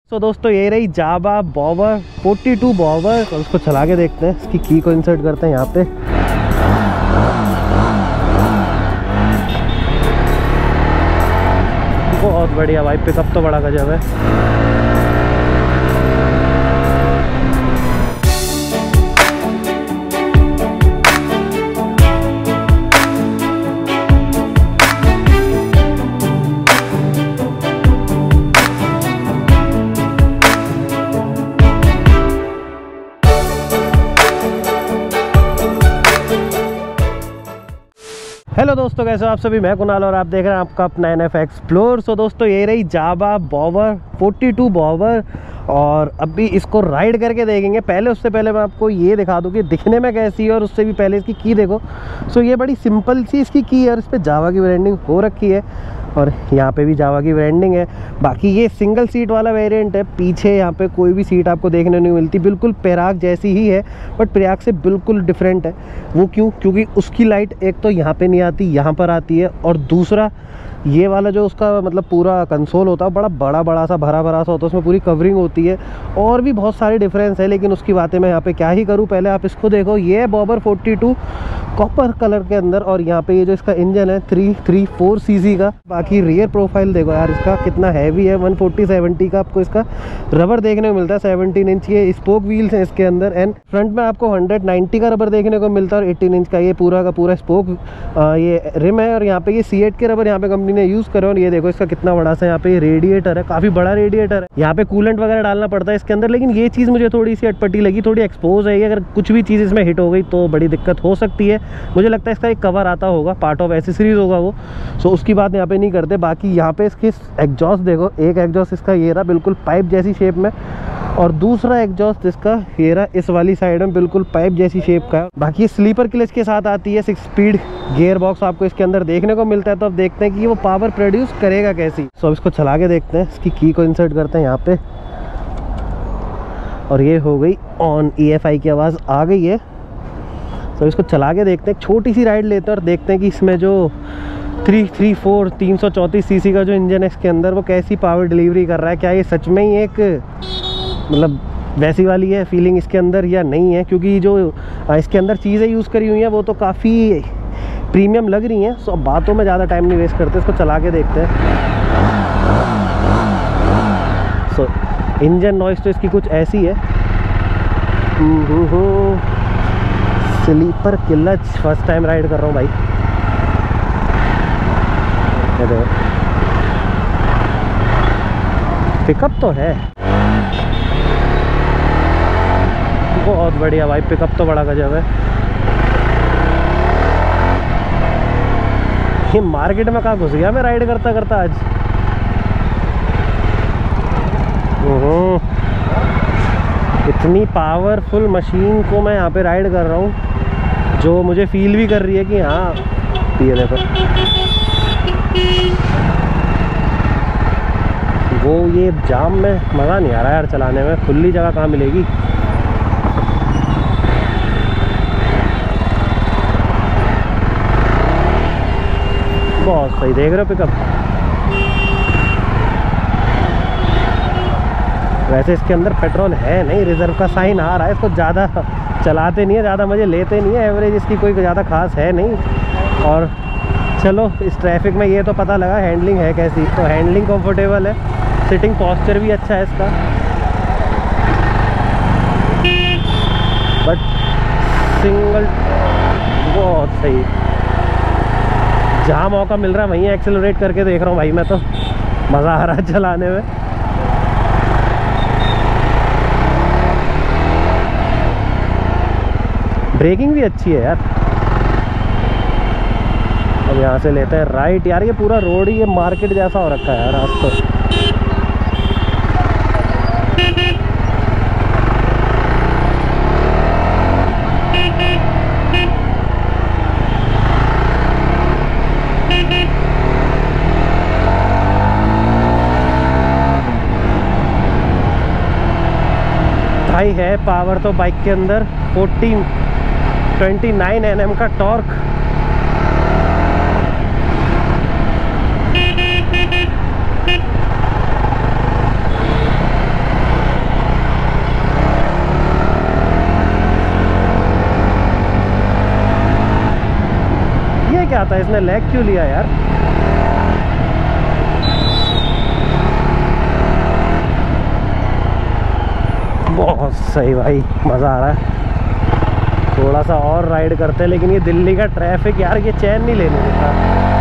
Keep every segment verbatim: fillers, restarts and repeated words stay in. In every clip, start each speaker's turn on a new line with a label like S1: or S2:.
S1: तो दोस्तों ये रही Jawa bobber forty two bobber. तो उसको चला के देखते हैं, इसकी की को इंसर्ट करते हैं यहाँ पे। बहुत बढ़िया भाई, पिकअप तो बड़ा गजब है। हेलो दोस्तों, कैसे हो आप सभी। मैं कुणाल और आप देख रहे हैं आपका अपना एन एफ एक्सप्लोर। सो दोस्तों ये रही Jawa bobber forty two bobber और अभी इसको राइड करके देखेंगे। पहले उससे पहले मैं आपको ये दिखा दूं कि दिखने में कैसी है और उससे भी पहले इसकी की देखो। सो ये बड़ी सिंपल सी इसकी की है और इस पर जावा की ब्रांडिंग हो रखी है और यहाँ पे भी जावा की ब्रांडिंग है। बाकी ये सिंगल सीट वाला वेरिएंट है, पीछे यहाँ पे कोई भी सीट आपको देखने नहीं मिलती। बिल्कुल पेराक जैसी ही है बट पेराक से बिल्कुल डिफरेंट है। वो क्यों? क्योंकि उसकी लाइट एक तो यहाँ पे नहीं आती, यहाँ पर आती है, और दूसरा ये वाला जो उसका मतलब पूरा कंसोल होता है बड़ा बड़ा बड़ा सा भरा भरा सा होता है, उसमें पूरी कवरिंग होती है। और भी बहुत सारे डिफरेंस है लेकिन उसकी बातें मैं यहाँ पे क्या ही करूँ। पहले आप इसको देखो, ये है bobber forty two copper colour के अंदर और यहाँ पे ये जो इसका इंजन है थ्री थ्री फोर सीसी का। बाकी रियर प्रोफाइल देखो यार इसका कितना हैवी है, वन फोर्टी सेवेंटी का आपको इसका रबर देखने को मिलता है। सेवनटीन इंच के स्पोक व्हील्स हैं इसके अंदर एंड फ्रंट में आपको हंड्रेड नाइन्टी का रबर देखने को मिलता है और एटीन इंच का ये पूरा का पूरा स्पोक आ, ये रिम है। और यहाँ पे ये सी एट के रबर यहाँ पे कंपनी ने यूज़ करे और ये देखो इसका कितना बड़ा सा यहाँ पे रेडिएटर है, काफ़ी बड़ा रेडिएटर है। यहाँ पे कूलेंट वगैरह डालना पड़ता है इसके अंदर, लेकिन ये चीज़ मुझे थोड़ी सी अटपटी लगी, थोड़ी एक्सपोज है। अगर कुछ भी चीज़ इसमें हिट हो गई तो बड़ी दिक्कत हो सकती है। मुझे लगता है इसका एक कवर आता होगा, पार्ट ऑफ एसेसरीज होगा वो, सो उसकी बात यहाँ पे नहीं करते। बाकी यहाँ पे इसके एग्जॉस्ट देखो, एक एग्जॉस्ट इसका ये रहा बिल्कुल पाइप जैसी शेप में और दूसरा एग्जॉस्ट इसका ये रहा इस वाली साइड में बिल्कुल पाइप जैसी शेप का है। बाकी स्लीपर क्लच के साथ आती है, सिक्स स्पीड गियर बॉक्स आपको इसके अंदर देखने को मिलता है। तो अब देखते हैं कि वो पावर प्रोड्यूस करेगा कैसी। सो अब इसको चला के देखते हैं, इसकी की को इंसर्ट करते हैं यहाँ पे और ये हो गई ऑन। ई एफ आई की आवाज़ आ गई है। तो इसको चला के देखते हैं, छोटी सी राइड लेते हैं और देखते हैं कि इसमें जो थ्री थ्री फोर तीन सौ चौंतीस सी सी का जो इंजन है इसके अंदर वो कैसी पावर डिलीवरी कर रहा है। क्या ये सच में ही एक मतलब वैसी वाली है फीलिंग इसके अंदर या नहीं है, क्योंकि जो इसके अंदर चीज़ें यूज़ करी हुई हैं वो तो काफ़ी प्रीमियम लग रही हैं। सो बातों में ज़्यादा टाइम नहीं वेस्ट करते, इसको चला के देखते हैं। सो इंजन नॉइस तो इसकी कुछ ऐसी है। Slipper clutch first time ride कर रहा हूँ भाई। पिकअप तो है बहुत बढ़िया भाई, पिकअप तो बड़ा गजब है। ये मार्केट में कहाँ घुस गया मैं राइड करता करता आज। इतनी पावरफुल मशीन को मैं यहाँ पे राइड कर रहा हूँ जो मुझे फील भी कर रही है कि हाँ ये देखो वो ये जाम में मज़ा नहीं आ रहा यार चलाने में। खुली जगह कहाँ मिलेगी। बहुत सही देख रहे हो पिकअप। वैसे इसके अंदर पेट्रोल है नहीं, रिजर्व का साइन आ रहा है। इसको ज़्यादा चलाते नहीं है, ज़्यादा मज़े लेते नहीं है, एवरेज इसकी कोई ज़्यादा खास है नहीं। और चलो इस ट्रैफिक में ये तो पता लगा हैंडलिंग है कैसी। तो हैंडलिंग कंफर्टेबल है, सिटिंग पॉस्चर भी अच्छा है इसका। बट सिंगल बहुत सही, जहाँ मौका मिल रहा है वहीं एक्सेलरेट करके देख रहा हूँ भाई मैं तो। मज़ा आ रहा है चलाने में। ब्रेकिंग भी अच्छी है यार। अब यहाँ से लेते हैं राइट। यार ये पूरा रोड ही ये मार्केट जैसा हो रखा है यार आज तो। भाई है पावर तो बाइक के अंदर fourteen twenty nine N M का टॉर्क। आता है, इसने लैग क्यों लिया यार। बहुत सही भाई, मज़ा आ रहा है। थोड़ा सा और राइड करते हैं, लेकिन ये दिल्ली का ट्रैफिक यार, ये चैन नहीं लेने देता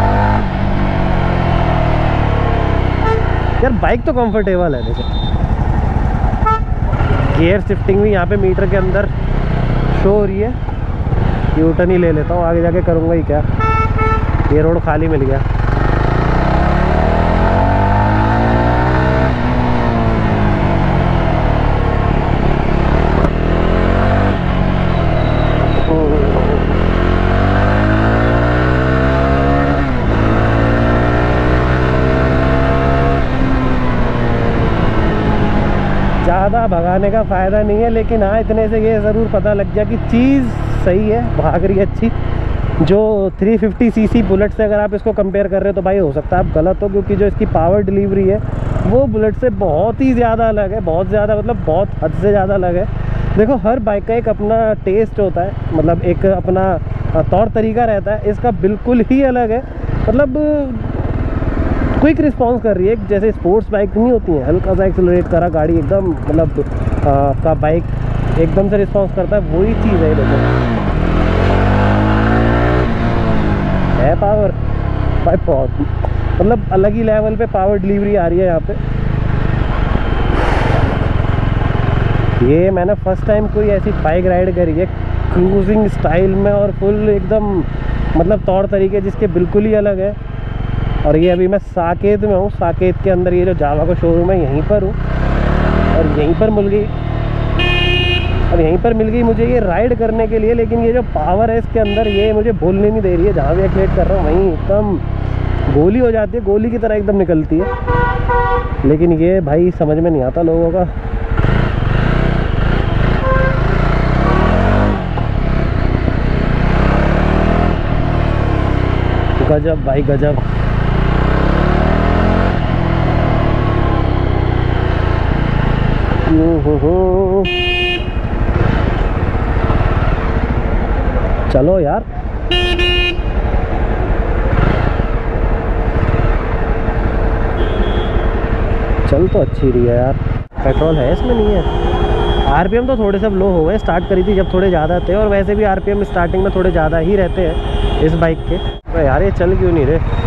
S1: यार। बाइक तो कंफर्टेबल है। देखो गियर शिफ्टिंग भी यहाँ पे मीटर के अंदर शो हो रही है। यू टर्न ही ले लेता हूँ, आगे जाके करूँगा ही क्या, ये रोड खाली मिल गया। ज़्यादा भगाने का फ़ायदा नहीं है, लेकिन हाँ इतने से ये ज़रूर पता लग गया कि चीज़ सही है, भाग रही है अच्छी। जो थ्री फिफ्टी सीसी बुलेट से अगर आप इसको कंपेयर कर रहे हो तो भाई हो सकता है आप गलत हो, क्योंकि जो इसकी पावर डिलीवरी है वो बुलेट से बहुत ही ज़्यादा अलग है। बहुत ज़्यादा मतलब बहुत हद से ज़्यादा अलग है। देखो हर बाइक का एक अपना टेस्ट होता है, मतलब एक अपना तौर तरीका रहता है, इसका बिल्कुल ही अलग है। मतलब क्विक रिस्पांस कर रही है, जैसे स्पोर्ट्स बाइक नहीं होती हैं, हल्का सा एक्सेलरेट करा गाड़ी एकदम, मतलब आपका बाइक एकदम से रिस्पांस करता है, वही चीज़ है। देखो है पावर भाई, बहुत मतलब अलग ही लेवल पे पावर डिलीवरी आ रही है यहाँ पे। ये मैंने फर्स्ट टाइम कोई ऐसी बाइक राइड करी है क्रूजिंग स्टाइल में, और फुल एकदम मतलब तौर तरीके जिसके बिल्कुल ही अलग है। और ये अभी मैं साकेत में हूँ, साकेत के अंदर ये जो जावा का शोरूम है यहीं पर हूँ, और यहीं पर मिल गई और यहीं पर मिल गई मुझे ये राइड करने के लिए। लेकिन ये जो पावर है इसके अंदर, ये मुझे बोलने नहीं दे रही है। जहाँ भी एक्सीलेट कर रहा हूँ वहीं एकदम गोली हो जाती है, गोली की तरह एकदम निकलती है। लेकिन ये भाई समझ में नहीं आता लोगों का। गजब भाई गजब। चलो यार, चल तो अच्छी रही है यार। पेट्रोल है इसमें, नहीं है। आरपीएम तो थोड़े सब लो हो गए, स्टार्ट करी थी जब थोड़े ज़्यादा थे, और वैसे भी आरपीएम स्टार्टिंग में थोड़े ज़्यादा ही रहते हैं इस बाइक के। तो यार ये चल क्यों नहीं रहे।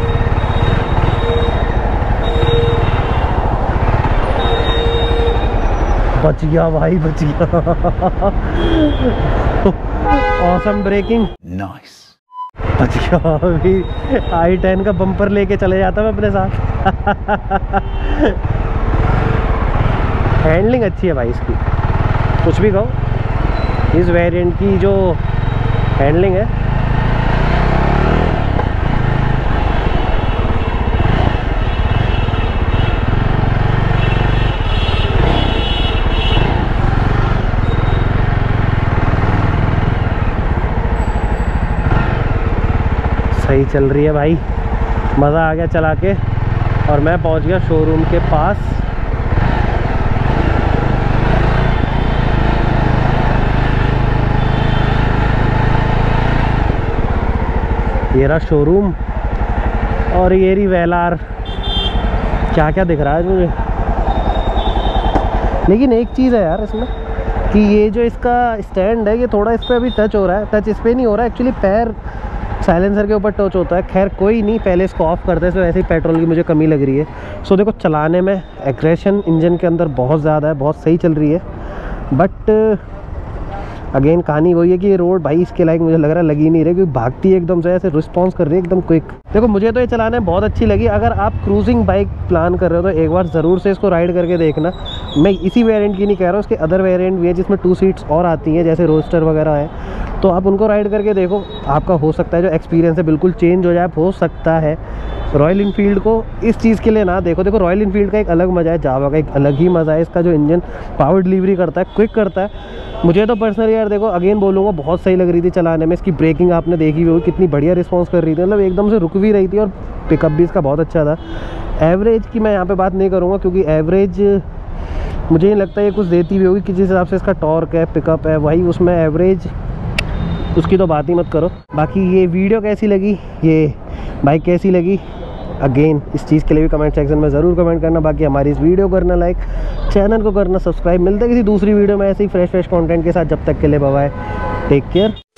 S1: बच गया भाई, बच गया। Awesome braking, nice. बच गया। अभी आई टेन का बम्पर लेके चले जाता मैं अपने साथ। हैंडलिंग अच्छी है भाई इसकी, कुछ भी कहो। इस वेरिएंट की जो हैंडलिंग है, सही चल रही है भाई। मज़ा आ गया चला के, और मैं पहुंच गया शोरूम के पास। ये रहा शोरूम, और ये रही वेलार। क्या क्या दिख रहा है मुझे। लेकिन एक चीज़ है यार इसमें, कि ये जो इसका स्टैंड है, ये थोड़ा इस पर अभी टच हो रहा है। टच इस पर नहीं हो रहा है एक्चुअली, पैर साइलेंसर के ऊपर टच होता है। खैर कोई नहीं, पहले इसको ऑफ करते हैं। तो ऐसे ही पेट्रोल की मुझे कमी लग रही है। सो देखो चलाने में एग्रेशन इंजन के अंदर बहुत ज़्यादा है, बहुत सही चल रही है। बट अगेन कहानी वही है कि ये रोड भाई इसके लायक मुझे लग रहा है लगी नहीं रही, क्योंकि भागती है एकदम से, ऐसे रिस्पॉन्स कर रही है एकदम क्विक। देखो मुझे तो ये चलाने में बहुत अच्छी लगी। अगर आप क्रूजिंग बाइक प्लान कर रहे हो तो एक बार ज़रूर से इसको राइड करके देखना। मैं इसी वेरिएंट की नहीं कह रहा हूँ, उसके अदर वेरिएंट भी है जिसमें टू सीट्स और आती हैं, जैसे रोस्टर वगैरह है, तो आप उनको राइड करके देखो। आपका हो सकता है जो एक्सपीरियंस है बिल्कुल चेंज हो जाए, हो सकता है। रॉयल इनफील्ड को इस चीज़ के लिए ना देखो। देखो रॉयल इनफील्ड का एक अलग मज़ा है, जावा का एक अलग ही मज़ा है। इसका जो इंजन पावर डिलीवरी करता है, क्विक करता है। मुझे तो पर्सनली यार देखो अगेन बोलूँगा, बहुत सही लग रही थी चलाने में। इसकी ब्रेकिंग आपने देखी हुई, कितनी बढ़िया रिस्पॉन्स कर रही थी, मतलब एकदम से रुक भी रही थी, और पिकअप भी इसका बहुत अच्छा था। एवरेज की मैं यहाँ पे बात नहीं करूँगा, क्योंकि एवरेज मुझे नहीं लगता ये कुछ देती भी होगी कि जिस हिसाब से इसका टॉर्क है, पिकअप है, वही उसमें एवरेज उसकी तो बात ही मत करो। बाकी ये वीडियो कैसी लगी, ये बाइक कैसी लगी, अगेन इस चीज़ के लिए भी कमेंट सेक्शन में ज़रूर कमेंट करना। बाकी हमारी इस वीडियो को करना लाइक, चैनल को करना सब्सक्राइब। मिलते हैं किसी दूसरी वीडियो में ऐसे ही फ्रेश फ्रेश कंटेंट के साथ। जब तक के लिए बाय बाय, टेक केयर।